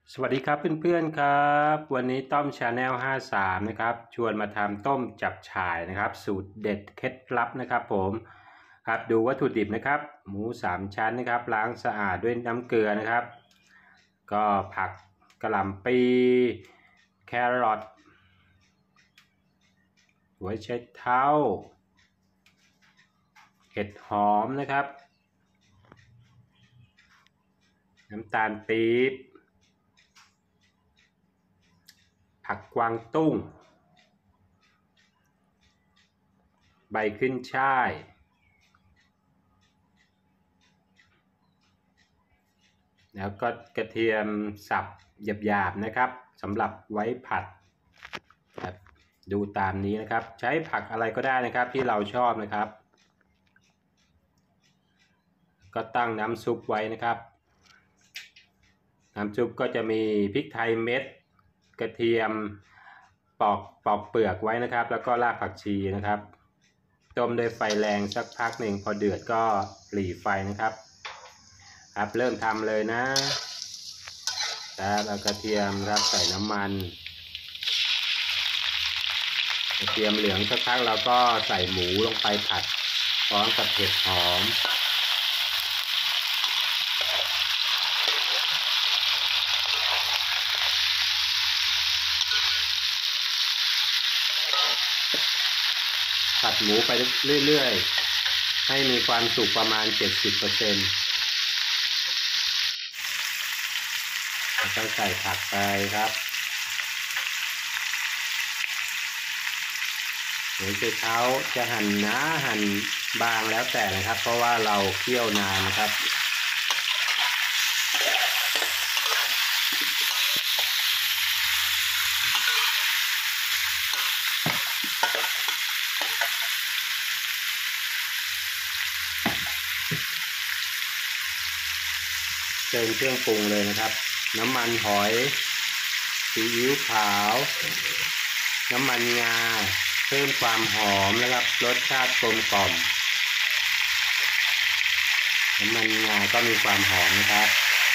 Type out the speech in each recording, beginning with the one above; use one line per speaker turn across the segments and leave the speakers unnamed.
สวัสดีครับเพื่อนๆครับวันนี้ต้อมชาแนล53นะครับชวนมาทำต้มจับฉ่ายนะครับสูตรเด็ดเคล็ดลับนะครับผมครับดูวัตถุดิบนะครับหมู3ชั้นนะครับล้างสะอาดด้วยน้ำเกลือนะครับก็ผักกะหล่ำปลีแครอทหัวไชเท้าเห็ดหอมนะครับน้ำตาลปี๊บผักกวางตุ้งใบขึ้นฉ่ายแล้วก็กระเทียมสับหยาบๆนะครับสำหรับไว้ผัดดูตามนี้นะครับใช้ผักอะไรก็ได้นะครับที่เราชอบนะครับก็ตั้งน้ำซุปไว้นะครับน้ำซุปก็จะมีพริกไทยเม็ดกระเทียมปอกเปลือกไว้นะครับแล้วก็รากผักชีนะครับต้มด้วยไฟแรงสักพักหนึ่งพอเดือดก็หลีไฟนะครับเริ่มทำเลยนะเอากระเทียมครับใส่น้ำมันกระเทียมเหลืองสักพักเราก็ใส่หมูลงไปผัดพร้อมกับเห็ดหอมผัดหมูไปเรื่อยๆให้มีความสุกประมาณ 70%แล้วก็ใส่ผักไปครับหัวไชเท้าจะหั่นหนาหั่นบางแล้วแต่นะครับเพราะว่าเราเคี่ยวนานนะครับเติมเครื่องปรุงเลยนะครับน้ำมันหอยซีอิ๊วขาวน้ำมันงาเพิ่มความหอมนะครับรสชาติกลมกล่อมน้ำมันงาก็มีความหอมนะครับ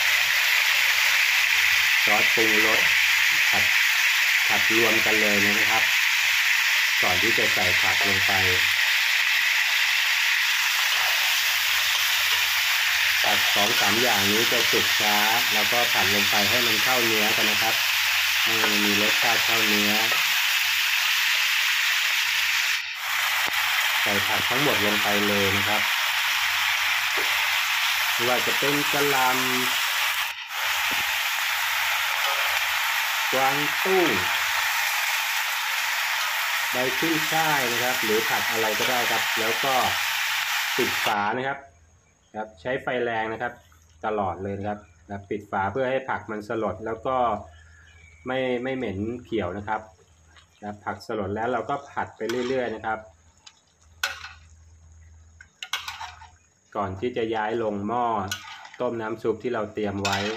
ซอสปรุงรสผัดรวมกันเลยนะครับก่อนที่จะใส่ผักลงไปผัด 2-3 อย่างนี้จะสุกช้าแล้วก็ผัดลงไปให้มันเข้าเนื้อกันนะครับให้มีรสชาติเข้าเนื้อใส่ผักทั้งหมดลงไปเลยนะครับไม่ว่าจะเป็นกะหล่ำกวางตุ้งใบขึ้นฉ่ายนะครับหรือผักอะไรก็ได้ครับแล้วก็ปิดฝานะครับใช้ไฟแรงนะครับตลอดเลยนะครับปิดฝาเพื่อให้ผักมันสลดแล้วก็ไม่เหม็นเขียวนะครับผักสลดแล้วเราก็ผัดไปเรื่อยๆนะครับก่อนที่จะย้ายลงหม้อต้มน้ำซุปที่เราเตรียมไว้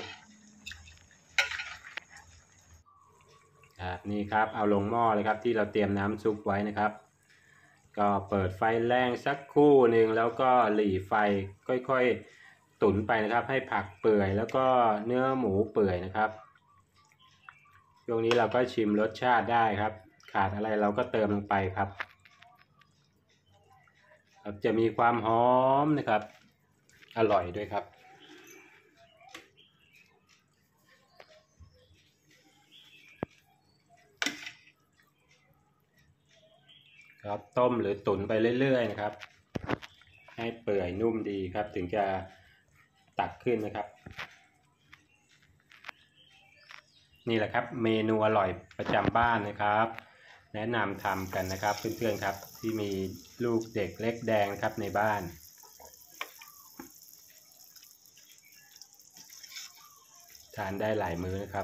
นี่ครับเอาลงหม้อเลยครับที่เราเตรียมน้ำซุปไว้นะครับก็เปิดไฟแรงสักครู่หนึ่งแล้วก็หลีไฟค่อยๆตุ๋นไปนะครับให้ผักเปื่อยแล้วก็เนื้อหมูเปื่อยนะครับช่วงนี้เราก็ชิมรสชาติได้ครับขาดอะไรเราก็เติมลงไปครับจะมีความหอมนะครับอร่อยด้วยครับต้มหรือตุ๋นไปเรื่อยๆนะครับให้เปื่อยนุ่มดีครับถึงจะตักขึ้นนะครับนี่แหละครับเมนูอร่อยประจำบ้านนะครับแนะนำทำกันนะครับเพื่อนๆครับที่มีลูกเด็กเล็กแดงครับในบ้านทานได้หลายมื้อนะครับ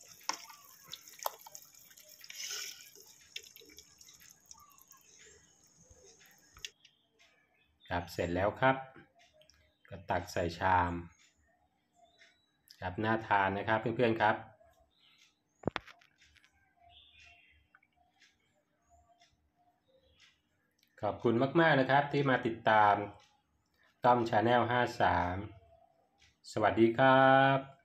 เสร็จแล้วครับก็ตักใส่ชามน่าทานนะครับเพื่อนๆครับขอบคุณมากๆนะครับที่มาติดตามต้อมชาแนล53สวัสดีครับ